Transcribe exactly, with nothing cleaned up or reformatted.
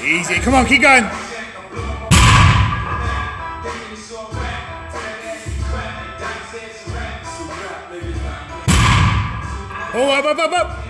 Easy. Come on, keep going. Oh, up, up, up, up.